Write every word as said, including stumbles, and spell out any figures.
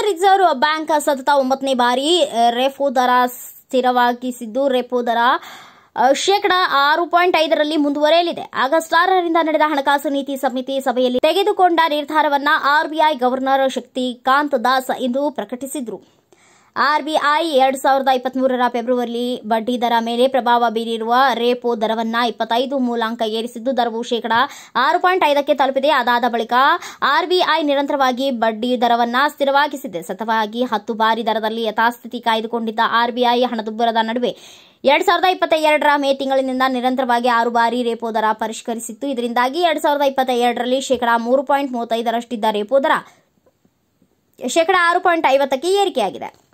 Reserve bank ಸತತ ಒಂಬತ್ತನೇ ಬಾರಿ ರೆಪೋ ದರ ಸ್ಥಿರವಾಗಿಸಿದ್ದು ರೆಪೋ ದರ ಶೇಕಡ ಆರು ಪಾಯಿಂಟ್ ಐದರಲ್ಲಿ ಮುಂದುವರೆಯಲಿದೆ. ಆಗಸ್ಟ್ ಆರರಿಂದ ನಡೆದ ಹಣಕಾಸು ನೀತಿ ಸಮಿತಿ ಸಭೆಯಲ್ಲಿ ತೆಗೆದುಕೊಂಡ ನಿರ್ಧಾರವನ್ನು ಆರ್ಬಿಐ ಗವರ್ನರ್ ಶಕ್ತಿಕಾಂತ್ ದಾಸ್ ಇಂದು ಪ್ರಕಟಿಸಿದರು. ಆರ್ಬಿಐ ಎರಡ್ ಸಾವಿರದ ಇಪ್ಪತ್ಮೂರರ ಫೆಬ್ರವರಿ ಬಡ್ಡಿ ದರ ಮೇಲೆ ಪ್ರಭಾವ ಬೀರಿರುವ ರೆಪೋ ದರವನ್ನು ಇಪ್ಪತ್ತೈದು ಮೂಲಾಂಕ ಏರಿಸಿದ್ದು, ದರವು ಶೇಕಡಾ ಆರು ಪಾಯಿಂಟ್ ಐದಕ್ಕೆ ತಲುಪಿದೆ. ಅದಾದ ಬಳಿಕ ಆರ್ಬಿಐ ನಿರಂತರವಾಗಿ ಬಡ್ಡಿ ದರವನ್ನು ಸ್ಥಿರವಾಗಿಸಿದೆ. ಸತತವಾಗಿ ಹತ್ತು ಬಾರಿ ದರದಲ್ಲಿ ಯಥಾಸ್ಥಿತಿ ಕಾಯ್ದುಕೊಂಡಿದ್ದ ಆರ್ಬಿಐ ಹಣದುಬ್ಬರದ ನಡುವೆ ಎರಡ್ ಸಾವಿರದ ಇಪ್ಪತ್ತ ಎರಡರ ಮೇ ತಿಂಗಳಿನಿಂದ ನಿರಂತರವಾಗಿ ಆರು ಬಾರಿ ರೆಪೋ ದರ ಪರಿಷ್ಕರಿಸಿತ್ತು. ಇದರಿಂದಾಗಿ ಎರಡ್ ಸಾವಿರದ ಇಪ್ಪತ್ತ ಎರಡರಲ್ಲಿ ಶೇಕಡಾ ಮೂರು ಪಾಯಿಂಟ್ ಮೂವತ್ತೈದರಷ್ಟಿದ್ದ ರೆಪೋ ದರ ಶೇಕಡಾ ಆರು ಪಾಯಿಂಟ್ ಐವತ್ತಕ್ಕೆ ಏರಿಕೆಯಾಗಿದೆ.